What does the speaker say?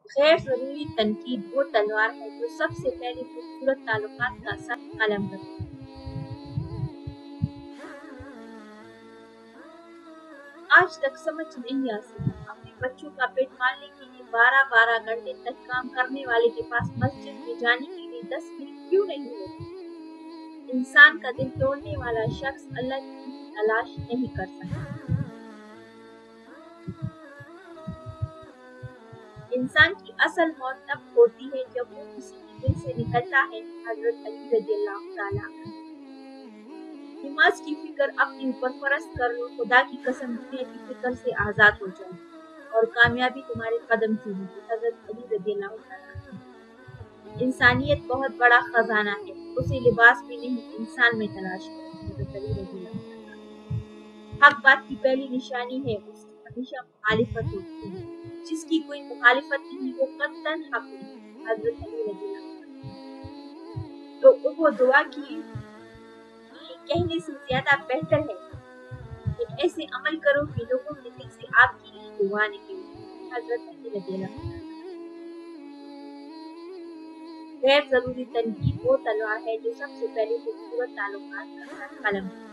गैर ज़रूरी तनकीद वो तलवार है जो सबसे पहले खूबसूरत ताल्लुकात का सर कलम करती है। आज तक समझ नहीं आ सका अपने बच्चों का पेट पालने के लिए 12-12 घंटे तक काम करने वाले के पास मस्जिद में जाने के लिए 10 मिनट क्यों नहीं होते। इंसान का दिल तोड़ने वाला शख्स अल्लाह की तलाश नहीं कर सकता। इंसान की असल मौत तब होती है जब वो किसी के दिल से निकलता है। हजरत अली रज़ियल्लाहु ताला नमाज की फिक्र अपने ऊपर फर्ज कर लो, खुदा की कसम दुनिया की फिक्र से आजाद हो जाओ और कामयाबी तुम्हारे कदम चूमेगी। हजरत अली रज़ियल्लाहु ताला इंसानियत बहुत बड़ा खजाना है, उसे लिबास में नहीं इंसान में तलाश करो। हजरत अली रज़ियल्लाहु ताला हक बात की पहली निशानी है उसकी हमेशा मुखालिफत होती है, जिसकी कोई मुखालिफत नहीं वो कत्तन हक नहीं। हजरत अली रज़ियल्लाहु तो वो दुआ की कहने से ज्यादा बेहतर है कि ऐसे अमल करो कि लोगों के दिल से आपके लिए दुआ निकले। हजरत अली रज़ियल्लाहु गैर जरूरी तनकीद वो तलवार है जो सबसे पहले खूबसूरत ताल्लुकात का सर कलम